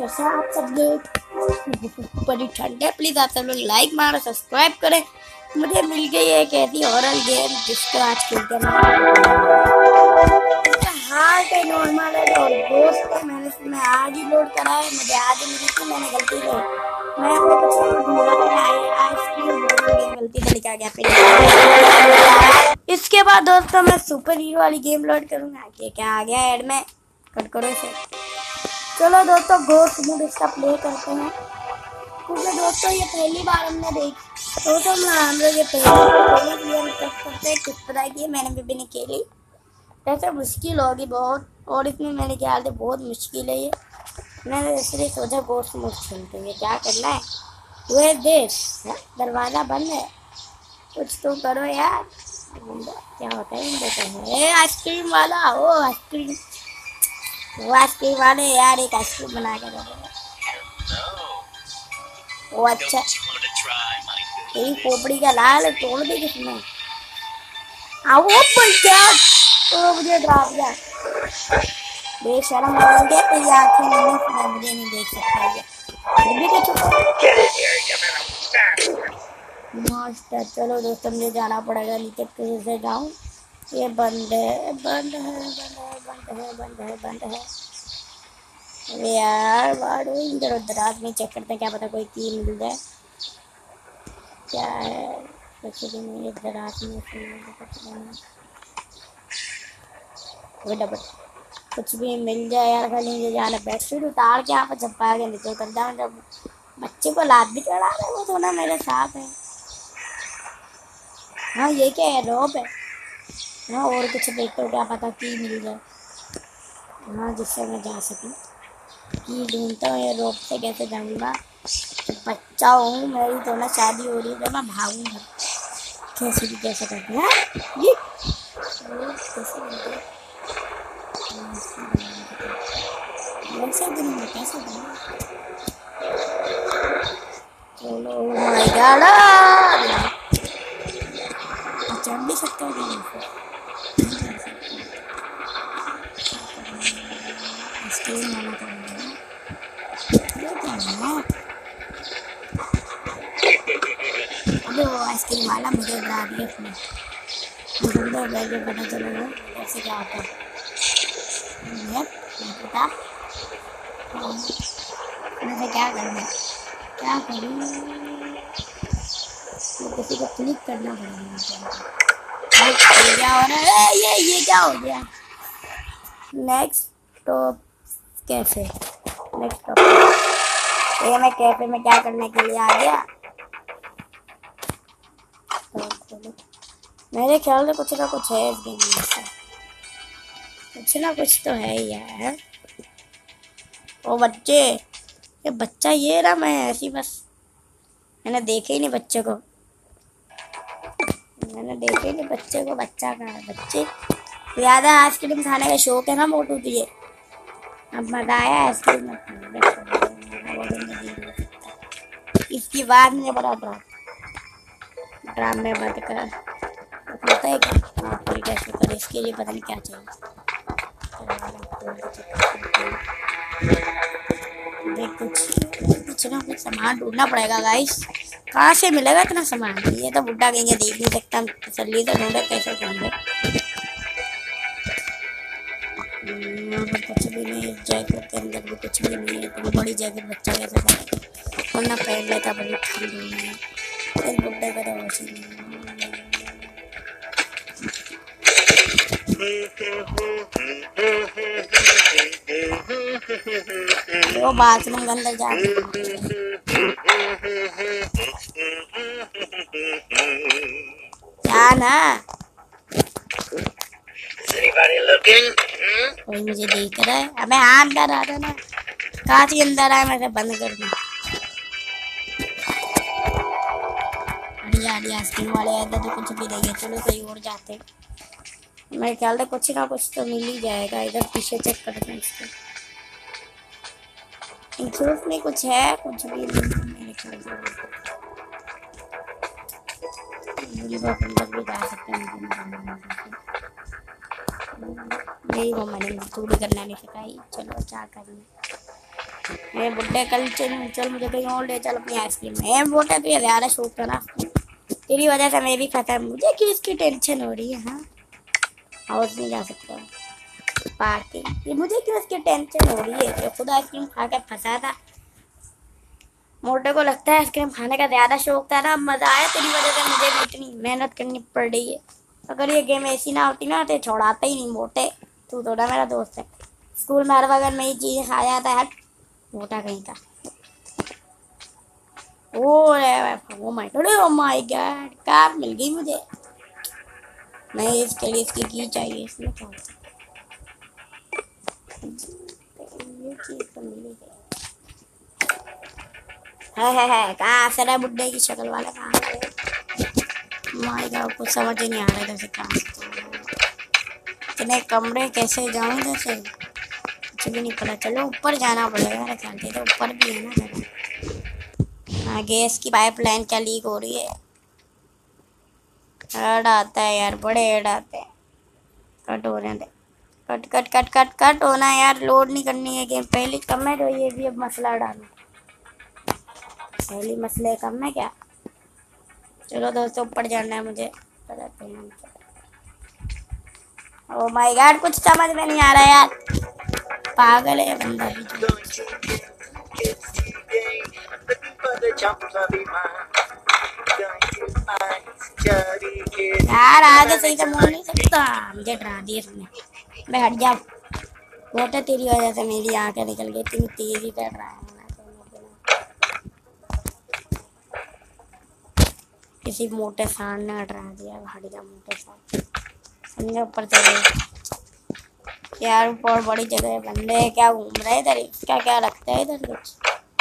कैसे आप सब लोग? बड़ी ठंड है, प्लीज आप सब लोग लाइक मारो, सब्सक्राइब करें। मुझे मिल गई एक ऐसी हॉरर गेम जिसको आज खेलते हैं। हार्ट है, नॉर्मल है और दोस्त है। मैं आज ही लोड करा है, मुझे आज ही मिली थी, मैंने गलती से मैं अपने कुछ और ढूंढा था, आइसक्रीम गलती से लिखा गया फिर। इसके बाद दोस्तों मैं सुपर हीरो वाली गेम लोड करूंगा। ये क्या आ गया ऐड में, कट करो इसे। चलो दोस्तों घोस्ट मोड इसका प्ले करते हैं, क्योंकि दोस्तों ये पहली बार हमने देखी। दोस्तों हम लोग ये पहली क्लियर करते हैं, कुछ पता है मैंने भी नहीं खेली। वैसे मुश्किल होगी बहुत, और इसमें मेरे ख्याल से बहुत मुश्किल है ये। मैंने इसलिए सोचा घोस्ट मोड खेलते हैं। क्या करना है? वो देश दरवाज़ा बंद है, कुछ तो करो यार। क्या होता है? आइसक्रीम वाला, ओ आइसक्रीम, वो आइसक्रीम वाले यार एक आइसक्रीम बना के दे। वो अच्छा, तेरी पोपड़ी का लाल तोड़ दे किसने? आओ भैया, तो मुझे डरा दिया। बेशरम हो गया, तेरी आंखें नहीं, मुझे नहीं देख सकता ये। भी कुछ मास्टर। चलो दोस्तों मुझे जाना पड़ेगा नीचे, कैसे से जाऊँ? ये बंद है, बंद है, बंद है, बंद है, बंद है। अरे यार वाड़ो, इधर उधर आदमी चेक करते हैं, क्या पता कोई की मिल जाए। क्या है? कुछ भी नहीं, इधर आदमी कुछ भी मिल जाए यार, खाली मुझे जाना। बेडशीट उतार के यहाँ पर झपका के नीचे उतर जाऊँ। जब बच्चे को लाद भी चढ़ा रहे, वो तो ना मेरे साथ है। हाँ ये क्या है? रोप है। हाँ और कुछ देखो, क्या पता की मिल जाए। हाँ जिससे मैं जा सकूँ, की ढूंढता हूँ। ये रोप से कैसे जाऊँगा? बच्चा हूँ, मेरी तो ना शादी हो रही है, तो मैं भागूंगा कैसे भी कैसे करके। हाँ ये कैसे कैसे चलो माय गॉड, चढ़ भी सकता हूँ। आइसक्रीम वाला तो अबे वो आइसक्रीम वाला मुझे डरा दिया उसने। मुझे बैठे पता चलेगा कैसे क्या होता है। पता मुझे क्या करना है, क्या करूँ? किसी को क्लिक करना पड़ेगा। क्या हो रहा है? ये क्या हो गया? Next top cafe, next top. ये मैं कैफे में क्या करने के लिए आ गया? मेरे ख्याल से कुछ ना कुछ है इस गेम में, कुछ ना कुछ तो है यार। ओ बच्चे, ये बच्चा ये रहा। मैं ऐसी बस मैंने देखे ही नहीं बच्चे को, मैंने देखे ही नहीं बच्चे को। बच्चा कहाँ है? बच्चे ज़्यादा आइसक्रीम खाने का शौक है ना मोटू तुझे। अब मजा आया आइसक्रीम में। इसकी बात मुझे बड़ा ड्रामे बंद कर होता है क्या? कैसे कर, इसके लिए पता नहीं क्या चाहिए। कुछ ना कुछ सामान ढूंढना पड़ेगा गाइस। कहाँ से मिलेगा इतना सामान? ये तो बुड्ढा कहीं देख नहीं सकता, तसल्ली से ढूंढे कैसे ढूंढे। कुछ भी नहीं, जैकेट के अंदर भी कुछ भी नहीं है। इतनी बड़ी जैकेट बच्चा कैसे पहने? वरना पहन लेता, बड़ी ठंड हुई है। इस बुड्ढे का तो वैसे नहीं। वो बाथरूम के अंदर जा ना, कोई मुझे देख रहा है? अबे हाँ अंदर आ रहा ना, कांच के अंदर आया, मैं बंद कर दूँ। आइसक्रीम वाले आए थे तो कुछ भी नहीं है। चलो कहीं और जाते हैं, मेरे ख्याल से कुछ ना कुछ तो मिल ही जाएगा। इधर पीछे चेक करते हैं इसको, इंक्लूड में कुछ है, कुछ भी नहीं मेरे ख्याल से। अंदर भी जा सकते हैं, नहीं वो मैंने चोरी करना नहीं सिखाई। चलो क्या करना, ये बुड्ढे कल चल चल मुझे कहीं और ले चल अपनी आइसक्रीम में बोटे तो ये ज़्यादा शौक करा तेरी वजह से मैं भी फंसा मुझे क्यों इसकी टेंशन हो रही है। हाँ हाउस नहीं जा सकता पार्टी ये मुझे क्यों इसकी टेंशन हो रही है। ये खुद आइसक्रीम खा के फंसा था मोटे को लगता है आइसक्रीम खाने का ज़्यादा शौक था ना मज़ा आया तेरी वजह से मुझे भी इतनी मेहनत करनी पड़ रही है। अगर ये गेम ऐसी ना होती ना तो छोड़ाता ही नहीं मोटे तू थोड़ा मेरा दोस्त है स्कूल में हर वक्त में ये चीज़ें खा जाता है मोटा कहीं का। ओ माय गॉड कार मिल गई मुझे नहीं इसके लिए इसकी की चाहिए इसमें क्या ये चीज़ तो मिली है कहाँ से रहा बुड्ढे की शक्ल वाला कहाँ माय गॉड कुछ समझ ही नहीं आ रहा जैसे कहाँ इतने कमरे कैसे जाऊँ जैसे कुछ भी नहीं पता। चलो ऊपर जाना पड़ेगा मेरे ख्याल से तो ऊपर भी है ना जगह। हाँ गैस की पाइपलाइन क्या लीक हो रही है। ऐड आता है यार बड़े ऐड आते हैं कट हो रहे हैं cut cut cut cut cut होना यार लोड नहीं करनी है गेम पहली कम है तो ये भी अब मसला डालना पहली मसले कम है क्या। चलो दोस्तों ऊपर जाना है मुझे ओ माय गॉड कुछ समझ में नहीं आ रहा यार पागल है बंदा यार आगे सही से मुड़ नहीं सकता मुझे डरा दिया इसने मैं हट जाऊँ मोटे तेरी वजह से मेरी आंखें निकल गई इतनी तेजी कर रहा है किसी मोटे सांड ने डरा दिया हट जा मोटे सांड समझे ऊपर चले यार ऊपर बड़ी जगह बंदे क्या घूम रहे इधर क्या क्या रखते हैं इधर कुछ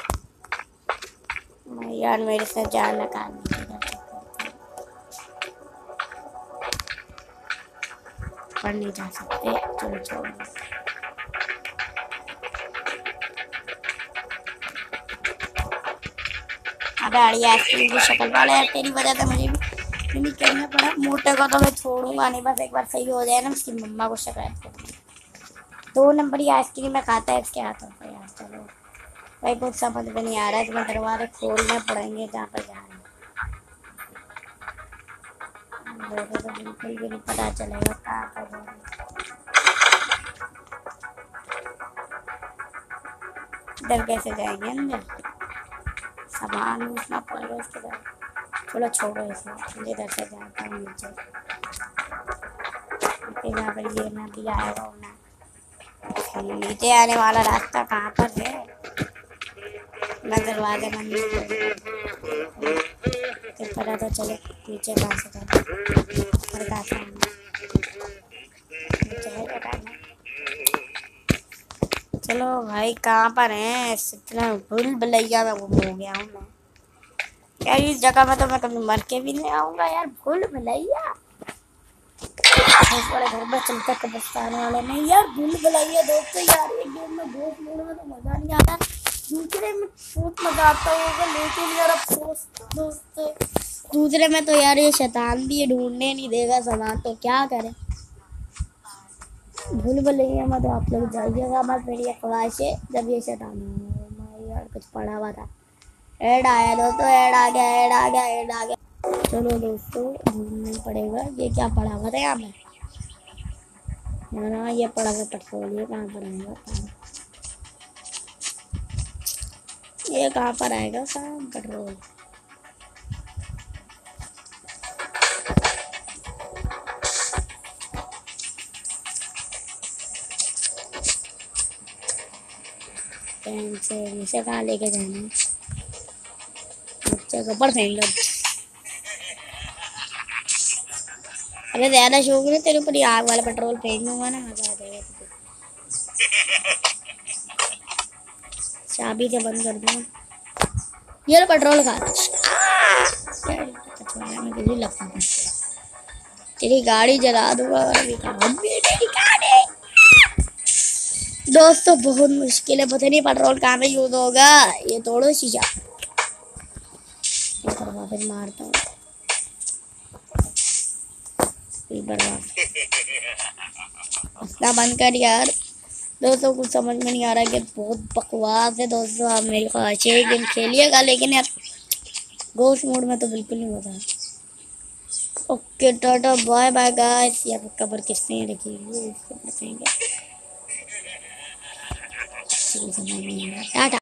यार मेरे से जान निकालने पर नहीं जा सकते चलो छोड़ो अबे अड़िया आइसक्रीम की शक्ल वाले यार तेरी वजह से मुझे भी करना पड़ा मोटे को तो मैं छोड़ूंगा नहीं बस एक बार सही हो जाए ना उसकी मम्मा को शिकायत करूँगी 2 नंबर ही आइसक्रीम में खाता है इसके हाथों पर यार। चलो भाई कुछ समझ में नहीं आ रहा है तुम्हें दरवाजे खोलने पड़ेंगे जहाँ पर जा रहे हैं तो बिल्कुल भी नहीं पता चलेगा कहाँ पर जा रहे इधर कैसे जाएंगे अंदर सामान उठना पड़ेगा इसके बाद। चलो छोड़ो इसे मुझे इधर से जाता हूँ नीचे यहाँ पर ये ना भी आएगा ना नीचे आने वाला रास्ता कहाँ पर है मैं दरवाजे बंद फिर पता तो चले नीचे कहाँ से चलो भाई कहाँ पर हैं इतना भूल भुलैया में गुम हो गया हूँ मैं यार इस जगह में तो मैं कभी मर के भी नहीं आऊँगा यार भूल भुलैया बड़े घर में चलता कब्रिस्तान वाले नहीं यार भूल भुलैया दोस्तों यार एक गेम में दोस्त लोगों में तो मज़ा नहीं आता दूसरे में बहुत मज़ा आता होगा लेकिन यार अफसोस दोस्त दूसरे में तो यार ये शैतान भी ढूंढने नहीं देगा सामान तो क्या करें भूल भुलैया मत आप लोग जाइएगा मत मेरी ख्वाहिश है जब ये शैतान यार कुछ पड़ा हुआ था ऐड आया दोस्तों ऐड आ गया ऐड आ गया ऐड आ गया। चलो दोस्तों ढूंढना पड़ेगा ये क्या पड़ा हुआ था यहाँ पे ना ये पड़ा हुआ पेट्रोल ये कहाँ पर आएगा ये कहाँ पर आएगा काम पेट्रोल से इसे कहाँ लेके जाना है बच्चे को ऊपर फेंक लो अरे ज़्यादा शौक नहीं तेरे ऊपर आग वाला पेट्रोल फेंक दूंगा ना मज़ा आ जाएगा चाबी से बंद कर दूंगा ये पेट्रोल खा लगता तेरी गाड़ी जला दूंगा दोस्तों बहुत मुश्किल है पता नहीं पेट्रोल कहाँ में यूज होगा ये तोड़ो शीशा वापस मारता हूँ बंद कर यार दोस्तों कुछ समझ में नहीं आ रहा कि बहुत बकवास है दोस्तों। आप मेरी ख्वाहिश है गेम खेलिएगा, लेकिन यार घोस्ट मोड में तो बिल्कुल नहीं होता। Okay tata bye bye guys. यहाँ पे कबर किसने रखी है, टाटा।